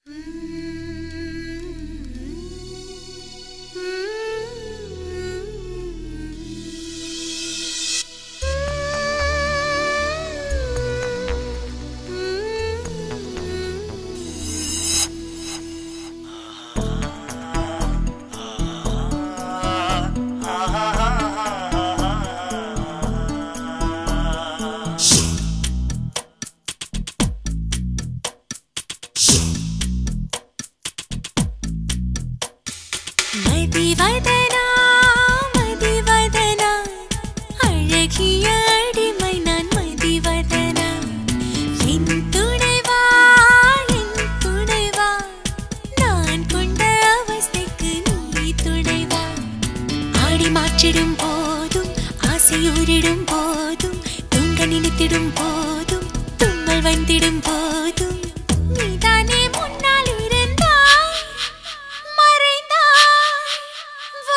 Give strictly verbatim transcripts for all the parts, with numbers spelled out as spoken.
நீதானே முன்னால் இருந்தாய் மறைந்தாய்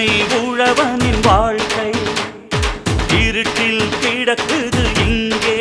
ஏழை உழவனின் வாழ்க்கை இருட்டில் கிடக்குது இங்கே.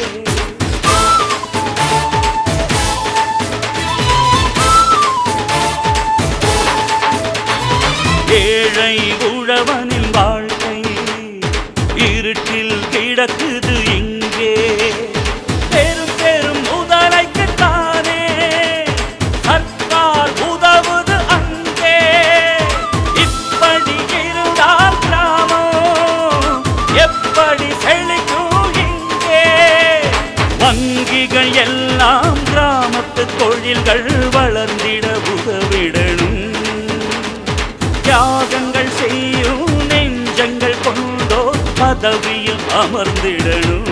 ஏழை உழவனின் வாழ்க்கை இருட்டில் கிடக்குது இங்கே. பெரும் பெரும் முதலைக்குத்தானே சர்க்கார் உதவுது அங்கே. இப்படி இருந்தால் கிராமம் எப்படி செழிக்கும் இங்கே? வங்கிகள் எல்லாம் கிராமத்து தொழில்கள் வளர்ந்திட உதவிடணும். தியாகங்கள் செய்யும் நெஞ்சங்கள் கொண்டோ பதவியில் அமர்ந்திடணும்.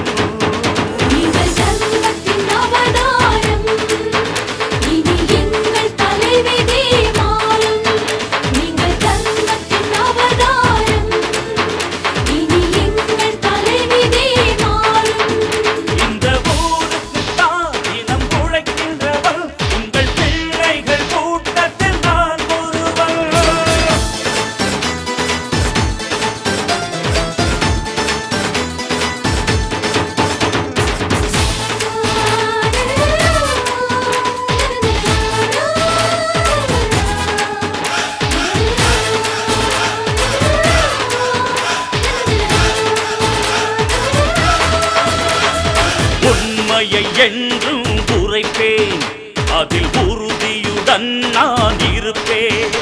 என்றும் உரைப்பேன், அதில் உறுதியுடன் நான் இருப்பேன்.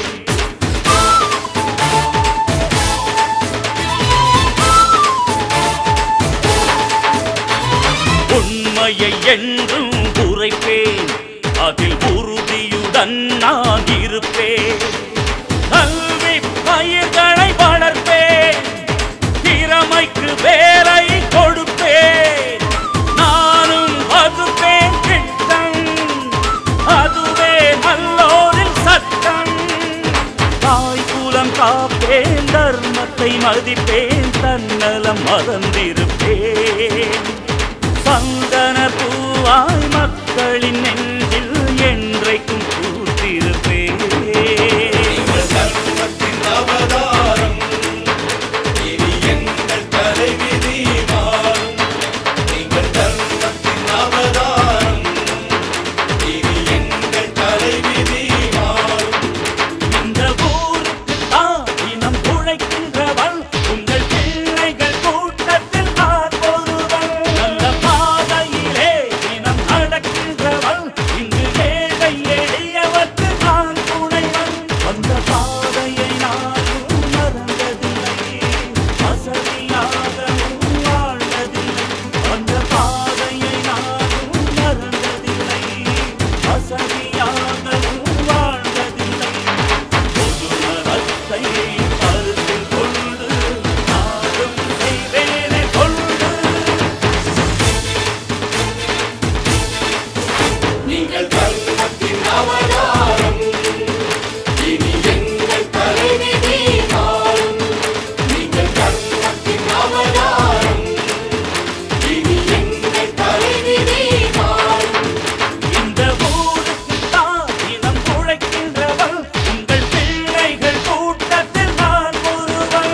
உண்மையை என்றும் உரைப்பேன், அதில் உறுதியுடன் நான் இருப்பேன். கல்வி பயிர்களை வளர்ப்பேன், திறமைக்கு வேலை கொடுப்பேன். அதுவே நல்லோரின் சட்டம். தாய் குலம் காப்பேன், தர்மத்தை மதிப்பேன், தன்னலம் மறந்திருப்பேன். சந்தன பூவாய் மக்களின் நெஞ்சில் என்றைக்கும் பூத்திருப்பேன். தர்மத்தின் அவதாரம் இனி எங்கள் தலைவிதி மாறும். நீங்கள் தர்மத்தின் அவதாரம் இனி எங்கள் தலைவிதி மாறும். இந்த ஊருக்கு தான் இனம் உழைக்கின்றவன், உங்கள் பிள்ளைகள் கூட்டத்தில் நான் ஒருவன். நல்ல பாதையிலே இனம் நடக்கின்றவன், இங்கு ஏழை எளியவர்க்கு நான் துணைவன். அந்த பாதையை நானும் மறந்ததில்லை, வசதியாகவும் வாழ்ந்ததில்லை. அந்த பாதையை நானும் மறந்ததில்லை, வசதியாகவும் வாழ்ந்ததில்லை. பொதுநலத்தை கருத்தில் கொண்டு நாடும் செய்வேனே கொண்டு. நீங்கள் தர்மத்தின் அவதாரம் இனி எங்கள் தலைவிதி மாறும். நீங்கள் தர்மத்தின் அவதாரம் இனி எங்கள் தலைவிதி மாறும். இந்த ஊருக்கு தான் இனம் உழைக்கின்றவன், உங்கள் பிள்ளைகள் கூட்டத்தில் நான் ஒருவன்.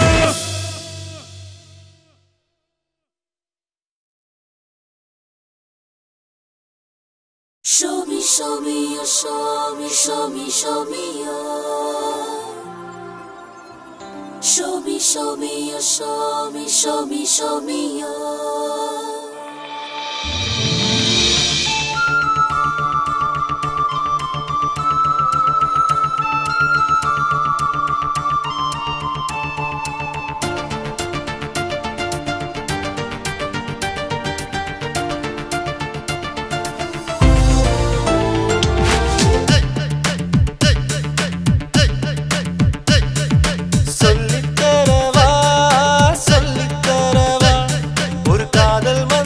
Show me, show me, you show me, show me, show me, you. Show me, show me, you show me, show me, show me, you. சொல்லித்தரவா சொல்லித்தரவா ஒரு காதல்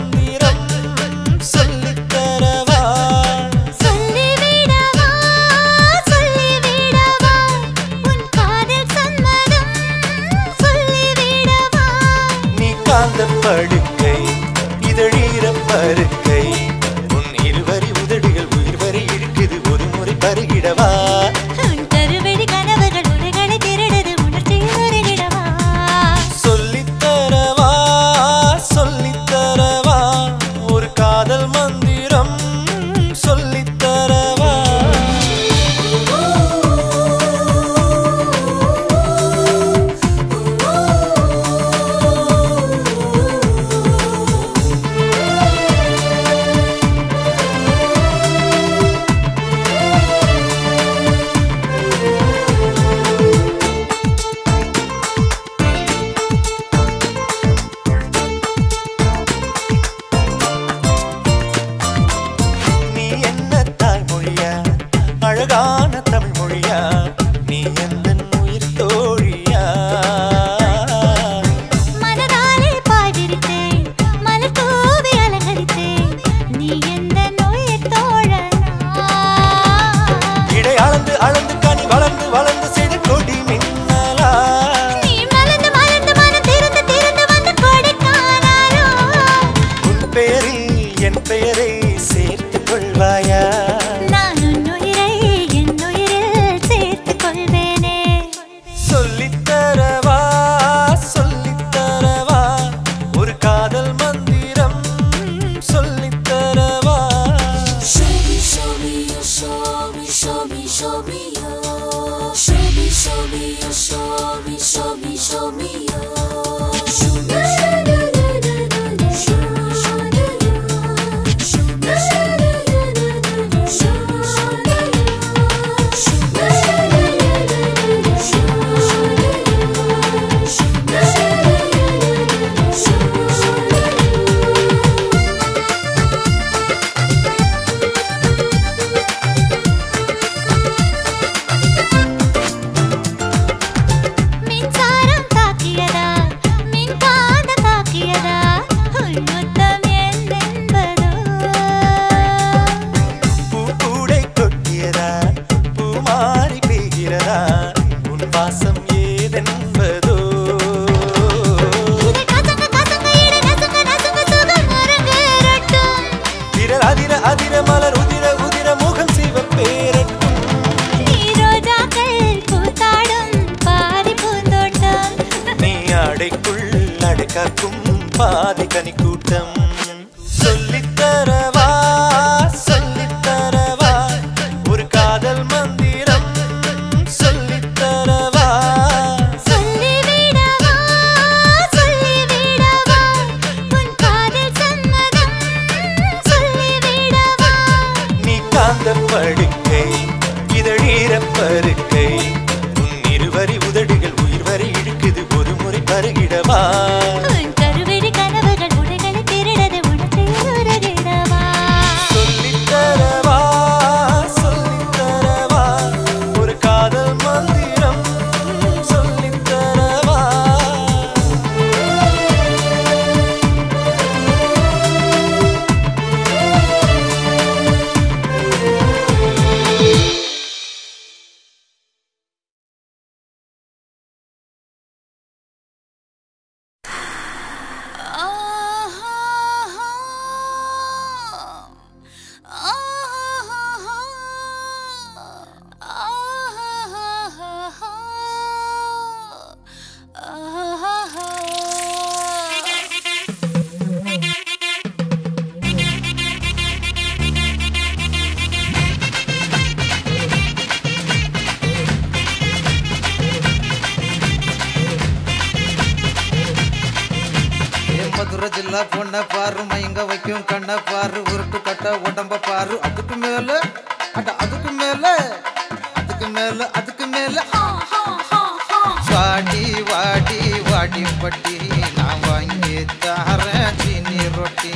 me, oh. Show me, show me, oh, show me, show me, show me, oh. Show me, show me, show me, show me, show me, show me, பாதி கனி கூட்டம் சொல்லித்தரவா சொல்லித்தரவா ஒரு காதல் மந்திரம் சொல்லித்தரவா சொல்லிவிடவா சொல்லிவிடவா உன் காதல் சம்மதம் சொல்லிவிடவா நீ காந்த படுக்கை இதழீர பருக்கை உன் இருவரி உதடுகள் உயிர் வரை இழுக்குது ஒரு முறை பருகிடவா जिला பொண்ண பாரு மயங்க வைக்கும் கண்ண பாரு உருட்டு கட்ட உடம்ப பாரு அதுக்கு மேல அட அதுக்கு மேல அதுக்கு மேல அதுக்கு மேல வாடி வாடி வாடி பட்டி நான் வாங்கி தரேன் சீனி ரொட்டி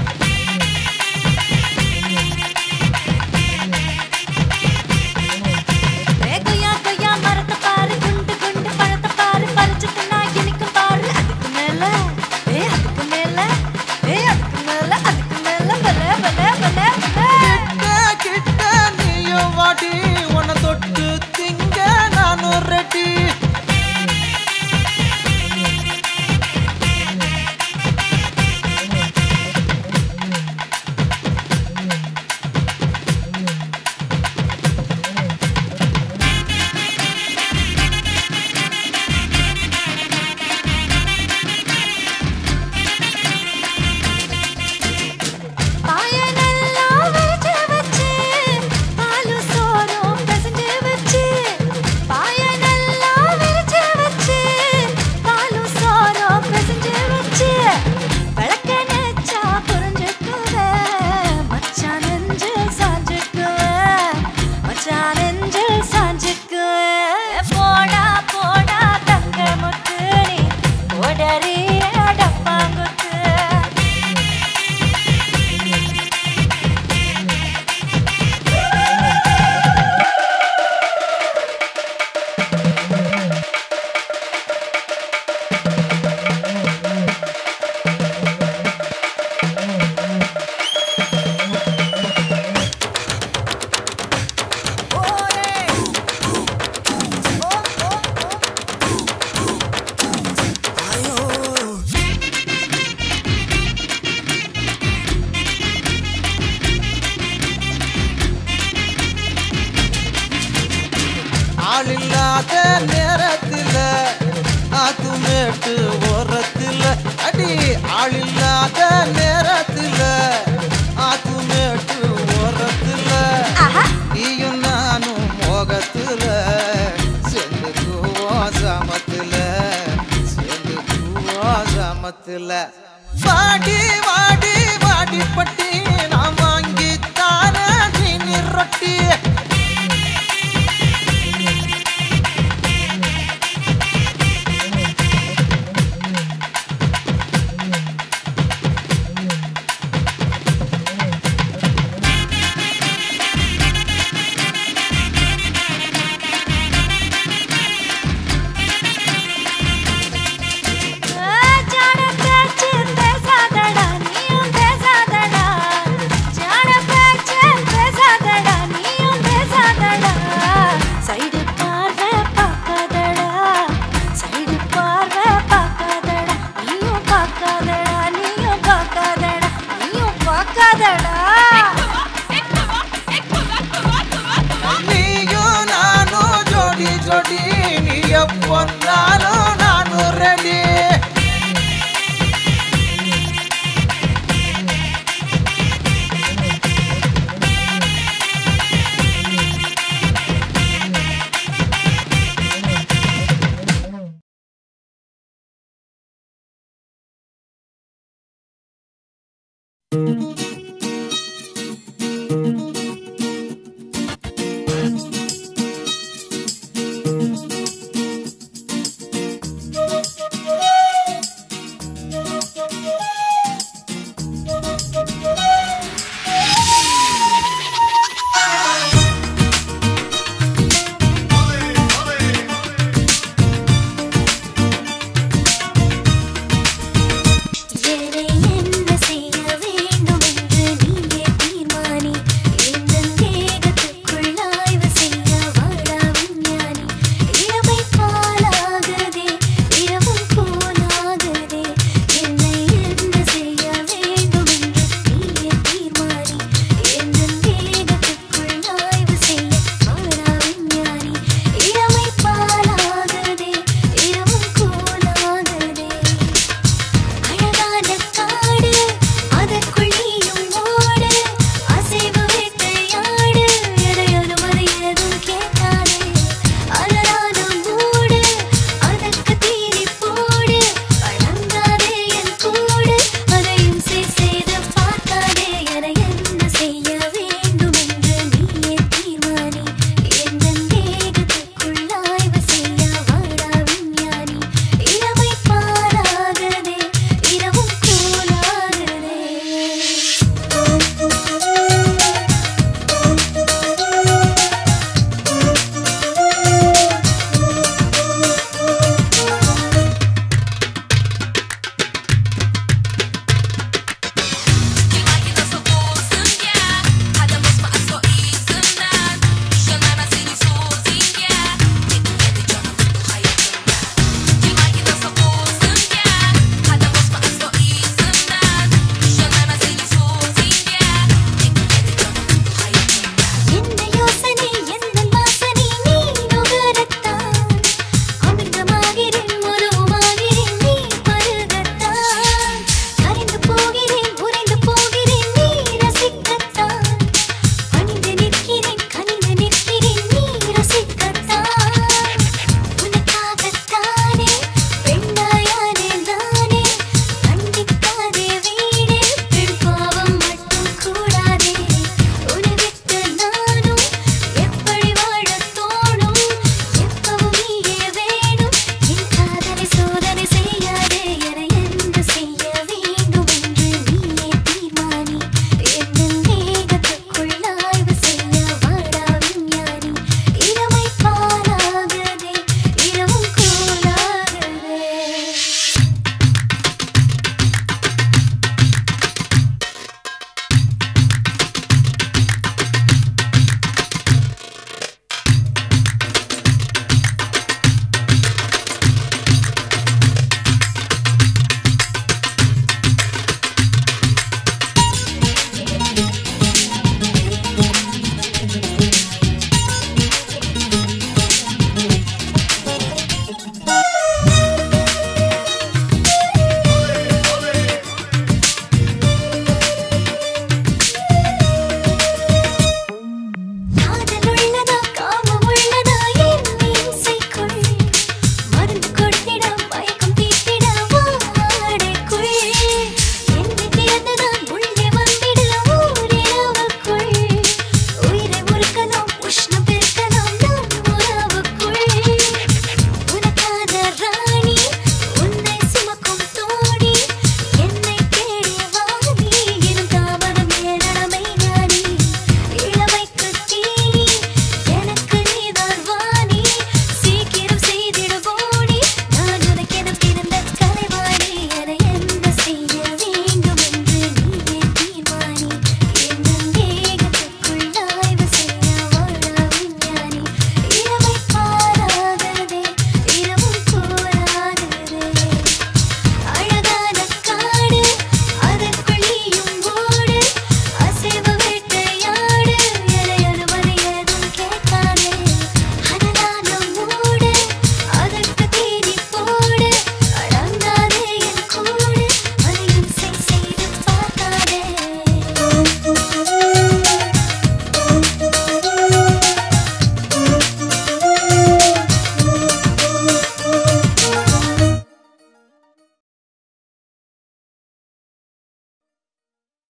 ஆளில்லாத நேரத்தில ஆத்துமேட்டு ஓரத்தில அடி ஆளில்லாத நேரத்தில ஆத்துமேட்டு ஓரத்தில நீயும் நானும் மோகத்து சாமத்துல சேர்ந்து தூவோம் சாமத்துல சேர்ந்து தூவோம் சாமத்துல வாடி வாடி வாடி பட்டி நான் வாங்கி தார நீ ரொட்டி